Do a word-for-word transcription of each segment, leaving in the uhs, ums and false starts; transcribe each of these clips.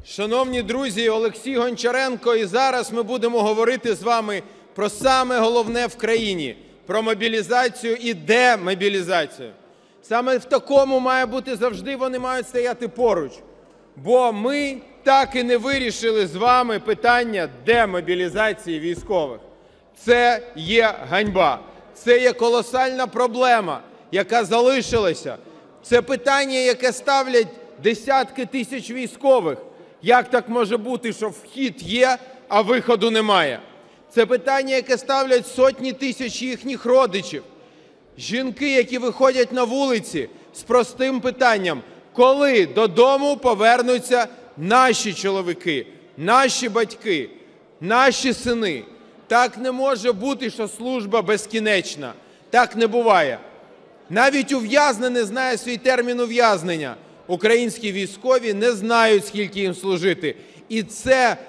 Шановні друзі, Олексій Гончаренко, і зараз ми будемо говорити з вами про саме головне в країні – про мобілізацію і демобілізацію. Саме в такому має бути завжди, вони мають стояти поруч. Бо ми так і не вирішили з вами питання демобілізації військових. Це є ганьба, це є колосальна проблема, яка залишилася. Це питання, яке ставлять десятки тисяч військових. Як так може бути, що вхід є, а виходу немає? Це питання, яке ставлять сотні тисяч їхніх родичів. Жінки, які виходять на вулиці з простим питанням: коли додому повернуться наші чоловіки, наші батьки, наші сини? Так не може бути, що служба безкінечна. Так не буває. Навіть ув'язнений знає свій термін ув'язнення. Українські військові не знають, скільки їм служити. І це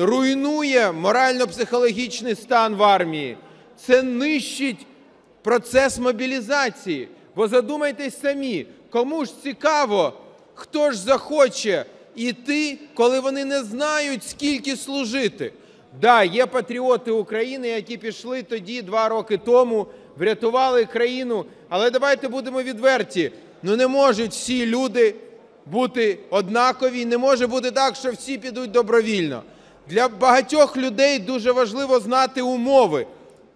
руйнує морально-психологічний стан в армії. Це нищить процес мобілізації. Бо задумайтесь самі, кому ж цікаво, хто ж захоче йти, коли вони не знають, скільки служити. Да, є патріоти України, які пішли тоді, два роки тому, врятували країну. Але давайте будемо відверті, ну не можуть всі люди бути однакові, не може бути так, що всі підуть добровільно. Для багатьох людей дуже важливо знати умови.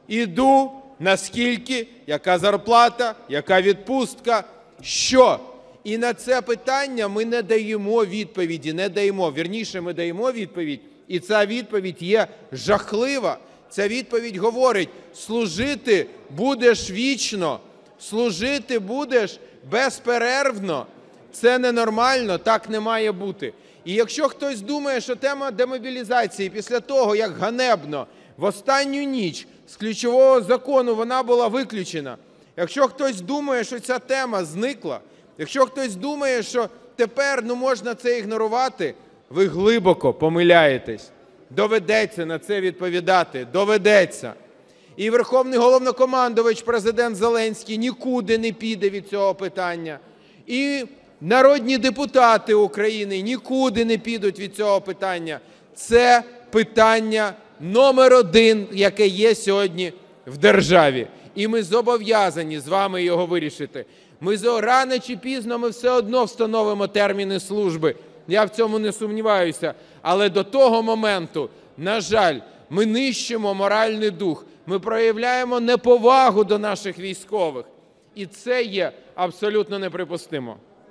Іду, наскільки, яка зарплата, яка відпустка, що? І на це питання ми не даємо відповіді, не даємо. Вірніше, ми даємо відповідь, і ця відповідь є жахлива. Ця відповідь говорить: служити будеш вічно, служити будеш безперервно. Це ненормально, так не має бути. І якщо хтось думає, що тема демобілізації після того, як ганебно в останню ніч з ключового закону вона була виключена, якщо хтось думає, що ця тема зникла, якщо хтось думає, що тепер ну, можна це ігнорувати, ви глибоко помиляєтесь. Доведеться на це відповідати, доведеться. І Верховний Головнокомандувач, президент Зеленський, нікуди не піде від цього питання. І народні депутати України нікуди не підуть від цього питання. Це питання номер один, яке є сьогодні в державі. І ми зобов'язані з вами його вирішити. Ми рано чи пізно ми все одно встановимо терміни служби. Я в цьому не сумніваюся. Але до того моменту, на жаль, ми нищимо моральний дух. Ми проявляємо неповагу до наших військових. І це є абсолютно неприпустимо.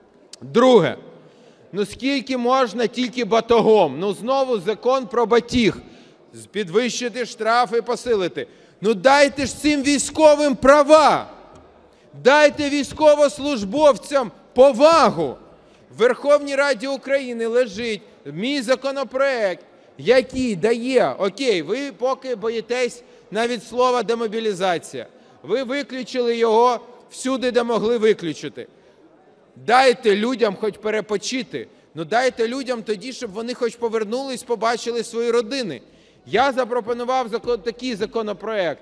Друге. Ну скільки можна тільки батогом? Ну знову закон про батіг. Підвищити штрафи, посилити. Ну дайте ж цим військовим права. Дайте військовослужбовцям повагу. В Верховній Раді України лежить мій законопроект, який дає, окей, ви поки боїтесь навіть слова демобілізація. Ви виключили його всюди, де могли виключити. Дайте людям хоч перепочити. Ну дайте людям тоді, щоб вони хоч повернулись, побачили свої родини. Я запропонував закон, такий законопроект.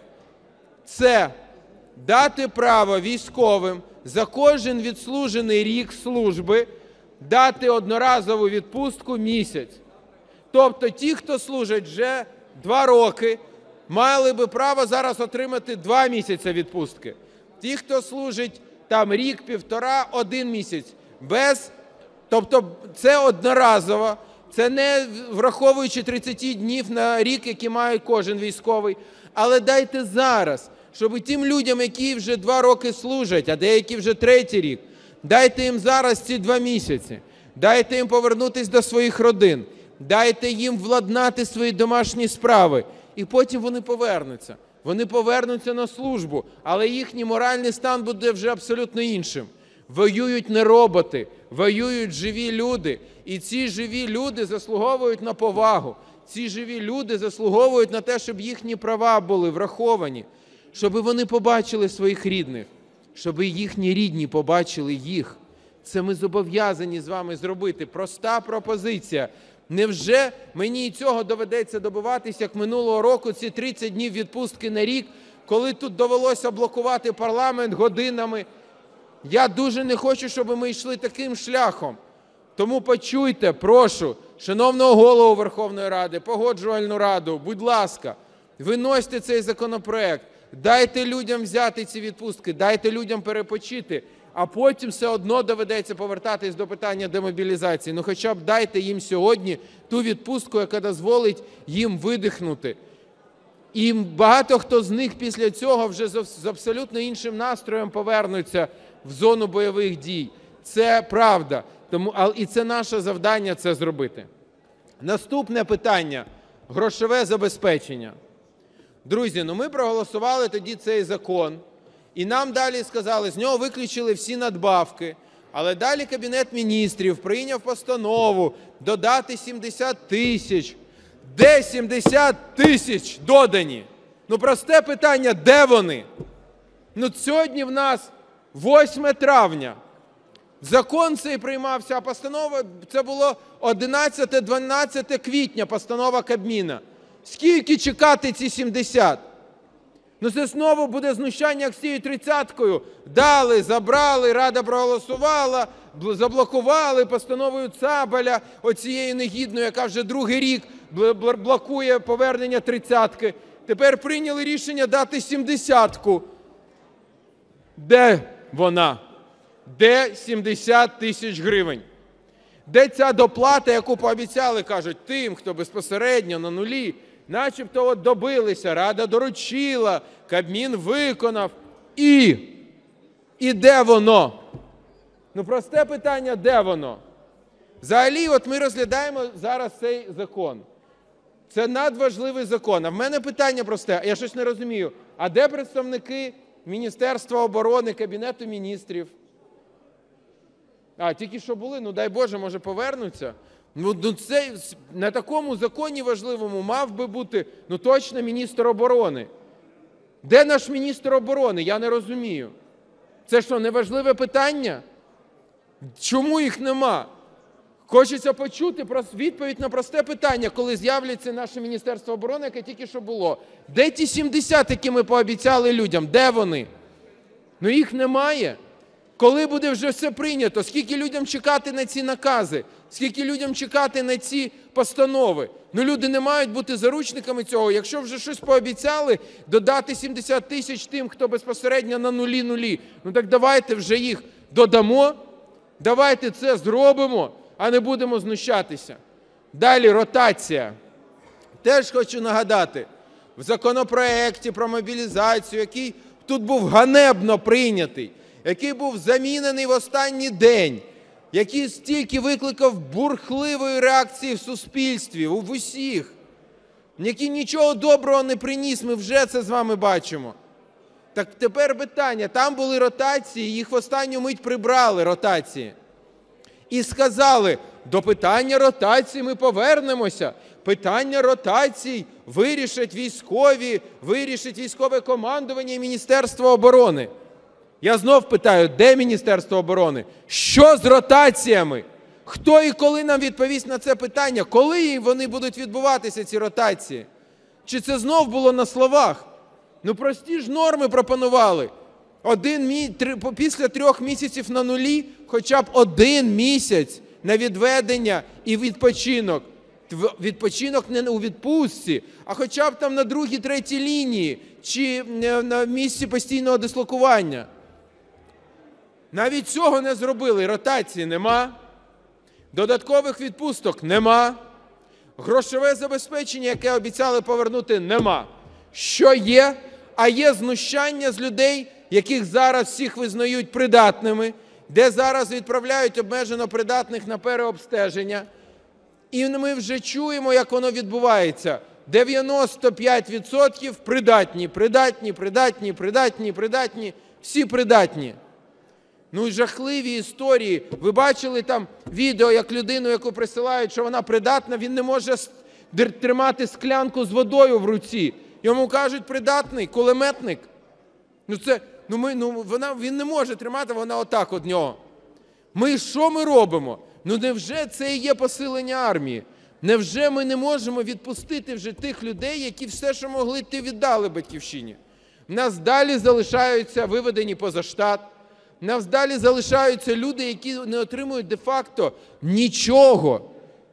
Це дати право військовим за кожен відслужений рік служби дати одноразову відпустку місяць. Тобто ті, хто служать вже два роки, мали би право зараз отримати два місяці відпустки. Ті, хто служить там рік, півтора, один місяць. Без, тобто це одноразово, це не враховуючи тридцять днів на рік, які має кожен військовий. Але дайте зараз, щоб тим людям, які вже два роки служать, а деякі вже третій рік, дайте їм зараз ці два місяці. Дайте їм повернутися до своїх родин. Дайте їм владнати свої домашні справи. І потім вони повернуться. Вони повернуться на службу, але їхній моральний стан буде вже абсолютно іншим. Воюють не роботи, воюють живі люди. І ці живі люди заслуговують на повагу. Ці живі люди заслуговують на те, щоб їхні права були враховані. Щоб вони побачили своїх рідних. Щоб їхні рідні побачили їх. Це ми зобов'язані з вами зробити. Проста пропозиція. Невже мені і цього доведеться добиватися, як минулого року, ці тридцять днів відпустки на рік, коли тут довелося блокувати парламент годинами? Я дуже не хочу, щоб ми йшли таким шляхом. Тому почуйте, прошу, шановного Голову Верховної Ради, Погоджувальну раду, будь ласка, виносьте цей законопроект, дайте людям взяти ці відпустки, дайте людям перепочити, а потім все одно доведеться повертатись до питання демобілізації. Ну хоча б дайте їм сьогодні ту відпустку, яка дозволить їм видихнути. І багато хто з них після цього вже з абсолютно іншим настроєм повернуться в зону бойових дій. Це правда. Тому, і це наше завдання це зробити. Наступне питання – грошове забезпечення. Друзі, ну ми проголосували тоді цей закон, і нам далі сказали, з нього виключили всі надбавки, але далі Кабінет Міністрів прийняв постанову додати сімдесят тисяч. Де сімдесят тисяч додані? Ну просте питання, де вони? Ну сьогодні в нас восьме травня. Закон цей приймався, а постанова, це було одинадцяте-дванадцяте квітня, постанова Кабміна. Скільки чекати ці сімдесят? Ну це знову буде знущання як з цією тридцяткою. Дали, забрали, Рада проголосувала, заблокували постановою Цабаля, оцією негідною, яка вже другий рік блокує повернення тридцятки. Тепер прийняли рішення дати сімдесятку. Де вона? Де сімдесят тисяч гривень? Де ця доплата, яку пообіцяли, кажуть, тим, хто безпосередньо на нулі? Начебто от добилися, Рада доручила, Кабмін виконав. І? І де воно? Ну просте питання, де воно? Взагалі, от ми розглядаємо зараз цей закон. Це надважливий закон. А в мене питання просте, я щось не розумію. А де представники Міністерства оборони, Кабінету Міністрів? А, тільки що були, ну дай Боже, може повернуться? Ну, ну це, на такому законі важливому мав би бути, ну точно, міністр оборони. Де наш міністр оборони? Я не розумію. Це що, неважливе питання? Чому їх нема? Хочеться почути відповідь на просте питання, коли з'являться наше Міністерство оборони, яке тільки що було. Де ті сімдесят, які ми пообіцяли людям? Де вони? Ну їх немає. Коли буде вже все прийнято? Скільки людям чекати на ці накази? Скільки людям чекати на ці постанови? Ну люди не мають бути заручниками цього. Якщо вже щось пообіцяли, додати сімдесят тисяч тим, хто безпосередньо на нулі-нулі. Ну так давайте вже їх додамо, давайте це зробимо, а не будемо знущатися. Далі ротація. Теж хочу нагадати, в законопроекті про мобілізацію, який тут був ганебно прийнятий, який був замінений в останній день, який стільки викликав бурхливої реакції в суспільстві, у усіх, який нічого доброго не приніс, ми вже це з вами бачимо. Так тепер питання, там були ротації, їх в останню мить прибрали, ротації. І сказали, до питання ротації ми повернемося. Питання ротацій вирішать військові, вирішить військове командування і Міністерство оборони. Я знов питаю, де Міністерство оборони? Що з ротаціями? Хто і коли нам відповість на це питання? Коли вони будуть відбуватися, ці ротації? Чи це знов було на словах? Ну прості ж норми пропонували. Один мі... Три... Після трьох місяців на нулі хоча б один місяць на відведення і відпочинок. Відпочинок не у відпустці, а хоча б там на другій, третій лінії чи на місці постійного дислокування. Навіть цього не зробили. Ротації нема, додаткових відпусток нема, грошове забезпечення, яке обіцяли повернути, нема. Що є? А є знущання з людей, яких зараз всіх визнають придатними, де зараз відправляють обмежено придатних на переобстеження. І ми вже чуємо, як воно відбувається. дев'яносто п'ять відсотків придатні, придатні, придатні, придатні, придатні, всі придатні. Ну і жахливі історії. Ви бачили там відео, як людину, яку присилають, що вона придатна, він не може тримати склянку з водою в руці. Йому кажуть, придатний, кулеметник. Ну це, ну ми, ну вона, він не може тримати, вона отак от нього. Ми що ми робимо? Ну невже це і є посилення армії? Невже ми не можемо відпустити вже тих людей, які все, що могли, ти віддали Батьківщині? В нас далі залишаються виведені поза штат. В нас далі залишаються люди, які не отримують де-факто нічого.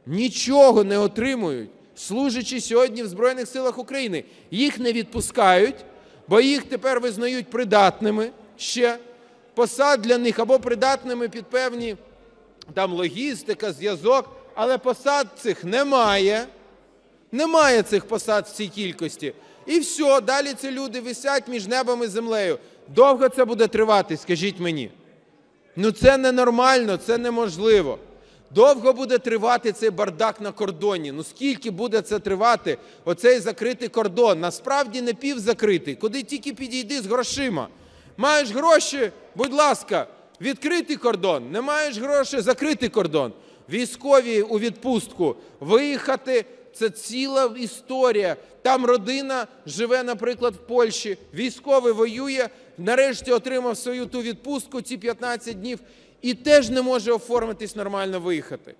нічого не отримують, служачи сьогодні в Збройних силах України. Їх не відпускають, бо їх тепер визнають придатними ще, посад для них або придатними під певні там логістика, зв'язок, але посад цих немає. Немає цих посад в цій кількості. І все, далі ці люди висять між небом і землею. Довго це буде тривати, скажіть мені? Ну це ненормально, це неможливо. Довго буде тривати цей бардак на кордоні. Ну скільки буде це тривати, оцей закритий кордон? Насправді не півзакритий, куди тільки підійди з грошима. Маєш гроші, будь ласка, відкритий кордон. Не маєш грошей, закритий кордон. Військові у відпустку, виїхати – це ціла історія. Там родина живе, наприклад, в Польщі, військовий воює, нарешті отримав свою ту відпустку, ці п'ятнадцять днів, і теж не може оформитись нормально виїхати.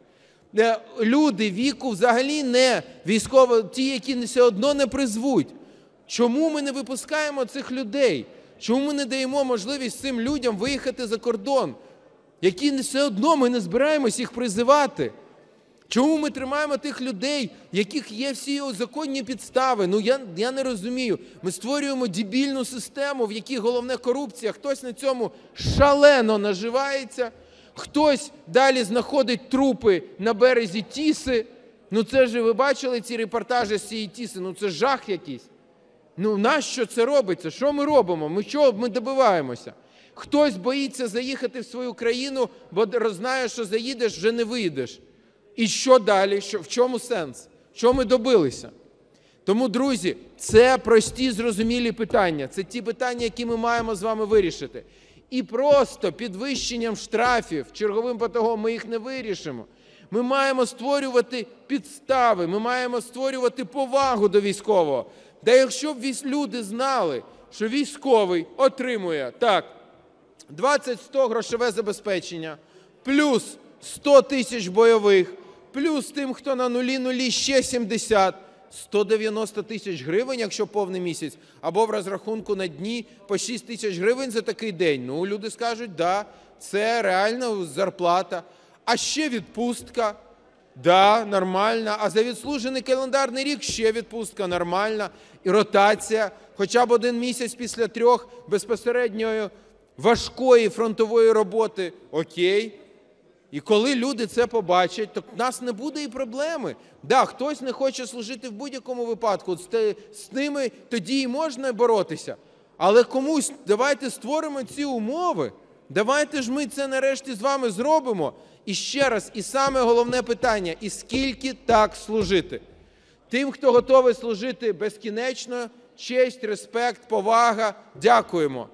Люди віку взагалі не військові, ті, які все одно не призвуть. Чому ми не випускаємо цих людей? Чому ми не даємо можливість цим людям виїхати за кордон, які все одно ми не збираємось їх призивати? Чому ми тримаємо тих людей, яких є всі законні підстави? Ну я, я не розумію. Ми створюємо дебільну систему, в якій головне корупція. Хтось на цьому шалено наживається, хтось далі знаходить трупи на березі Тіси. Ну це ж, ви бачили ці репортажі з цієї Тіси? Ну це жах якийсь. Ну нащо це робиться? Що ми робимо? Ми чого ми добиваємося? Хтось боїться заїхати в свою країну, бо знає, що заїдеш, вже не вийдеш. І що далі? Що, в чому сенс? Чого ми добилися? Тому, друзі, це прості, зрозумілі питання. Це ті питання, які ми маємо з вами вирішити. І просто підвищенням штрафів, черговим батогом ми їх не вирішимо. Ми маємо створювати підстави, ми маємо створювати повагу до військового. Та якщо б люди знали, що військовий отримує, так, двадцять сто грошове забезпечення, плюс сто тисяч бойових, плюс тим, хто на нулі-нулі, ще сімдесят, сто дев'яносто тисяч гривень, якщо повний місяць, або в розрахунку на дні по шість тисяч гривень за такий день. Ну, люди скажуть, да, це реально зарплата. А ще відпустка, да, нормальна. А за відслужений календарний рік ще відпустка, нормальна. І ротація, хоча б один місяць після трьох безпосередньої важкої фронтової роботи, окей. І коли люди це побачать, то в нас не буде і проблеми. Да, хтось не хоче служити в будь-якому випадку, з, з ними тоді і можна боротися. Але комусь давайте створимо ці умови, давайте ж ми це нарешті з вами зробимо. І ще раз, і саме головне питання, і скільки так служити? Тим, хто готовий служити безкінечно, честь, респект, повага, дякуємо.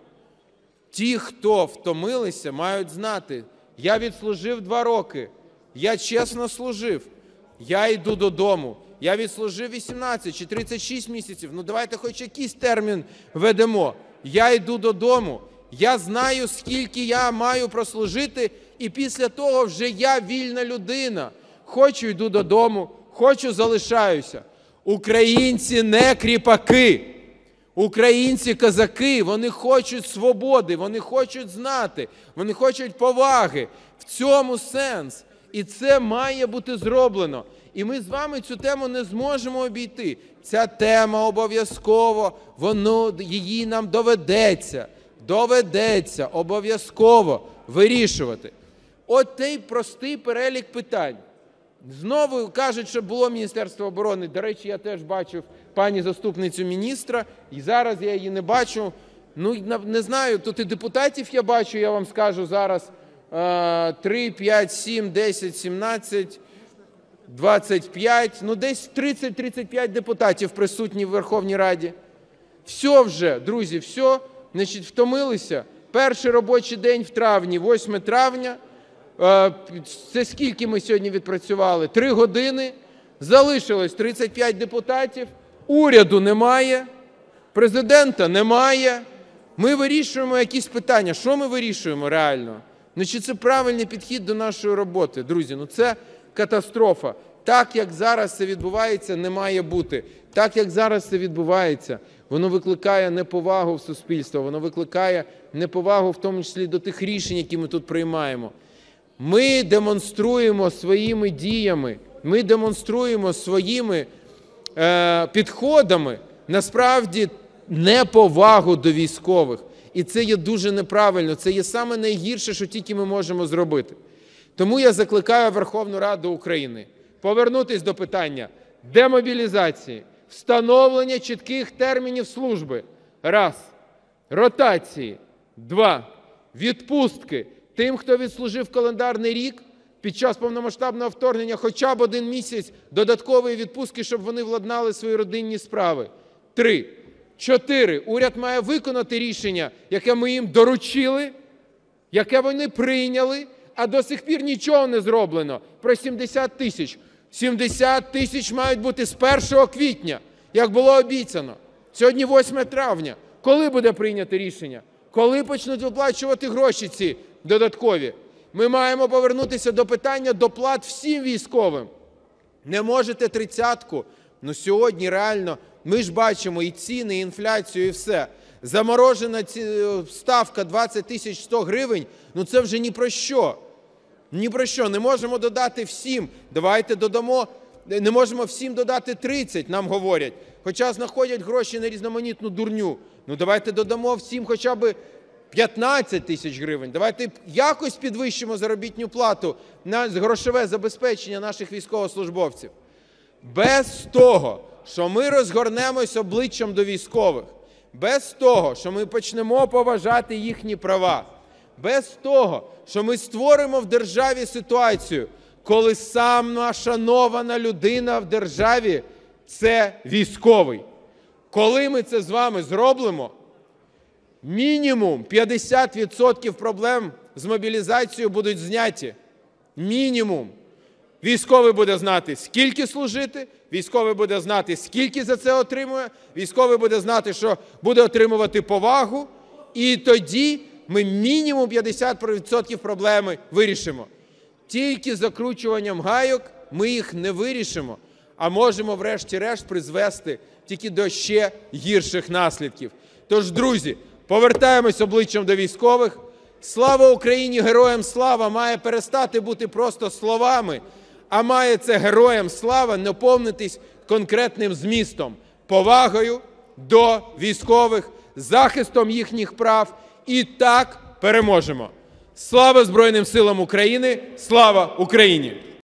Ті, хто втомилися, мають знати, я відслужив два роки, я чесно служив, я йду додому. Я відслужив вісімнадцять чи тридцять шість місяців, ну давайте хоч якийсь термін введемо. Я йду додому, я знаю, скільки я маю прослужити, і після того вже я вільна людина. Хочу – йду додому, хочу – залишаюся. Українці не кріпаки. Українці – козаки, вони хочуть свободи, вони хочуть знати, вони хочуть поваги. В цьому сенс. І це має бути зроблено. І ми з вами цю тему не зможемо обійти. Ця тема обов'язково, воно, її нам доведеться, доведеться обов'язково вирішувати. От той простий перелік питань. Знову кажуть, що було Міністерство оборони. До речі, я теж бачив пані заступницю міністра, і зараз я її не бачу. Ну, не знаю, тут і депутатів я бачу, я вам скажу зараз, три, п'ять, сім, десять, сімнадцять, двадцять п'ять, ну десь тридцять-тридцять п'ять депутатів присутні в Верховній Раді. Все вже, друзі, все, значить, втомилися. Перший робочий день в травні, восьме травня. Це скільки ми сьогодні відпрацювали? Три години. Залишилось тридцять п'ять депутатів. Уряду немає. Президента немає. Ми вирішуємо якісь питання. Що ми вирішуємо реально? Ну, чи це правильний підхід до нашої роботи? Друзі, ну це катастрофа. Так, як зараз це відбувається, не має бути. Так, як зараз це відбувається, воно викликає неповагу в суспільство, воно викликає неповагу в тому числі до тих рішень, які ми тут приймаємо. Ми демонструємо своїми діями ми демонструємо своїми е, підходами насправді неповагу до військових. І це є дуже неправильно, це є саме найгірше, що тільки ми можемо зробити. Тому я закликаю Верховну Раду України повернутися до питання демобілізації, встановлення чітких термінів служби, раз, ротації, два, відпустки тим, хто відслужив календарний рік, під час повномасштабного вторгнення хоча б один місяць додаткової відпустки, щоб вони владнали свої родинні справи. Три. Чотири. Уряд має виконати рішення, яке ми їм доручили, яке вони прийняли, а до сих пір нічого не зроблено. Про сімдесят тисяч. сімдесят тисяч мають бути з першого квітня, як було обіцяно. Сьогодні восьме травня. Коли буде прийнято рішення? Коли почнуть виплачувати гроші ці додаткові? Ми маємо повернутися до питання доплат всім військовим. Не можете тридцятку? Ну сьогодні реально, ми ж бачимо і ціни, і інфляцію, і все. Заморожена ставка двадцять тисяч сто гривень, ну це вже ні про що. Ні про що. Не можемо додати всім. Давайте додамо, не можемо всім додати тридцять, нам говорять. Хоча знаходять гроші на різноманітну дурню. Ну давайте додамо всім хоча б п'ятнадцять тисяч гривень. Давайте якось підвищимо заробітну плату на грошове забезпечення наших військовослужбовців. Без того, що ми розгорнемось обличчям до військових, без того, що ми почнемо поважати їхні права, без того, що ми створимо в державі ситуацію, коли сама шанована людина в державі – це військовий. Коли ми це з вами зробимо, мінімум п'ятдесят відсотків проблем з мобілізацією будуть зняті. Мінімум. Військовий буде знати, скільки служити, військовий буде знати, скільки за це отримує, військовий буде знати, що буде отримувати повагу, і тоді ми мінімум п'ятдесят відсотків проблеми вирішимо. Тільки закручуванням гайок ми їх не вирішимо, а можемо врешті-решт призвести тільки до ще гірших наслідків. Тож, друзі, повертаємось обличчям до військових. Слава Україні, героям слава має перестати бути просто словами, а має це героям слава наповнитись конкретним змістом, повагою до військових, захистом їхніх прав. І так переможемо. Слава Збройним силам України! Слава Україні!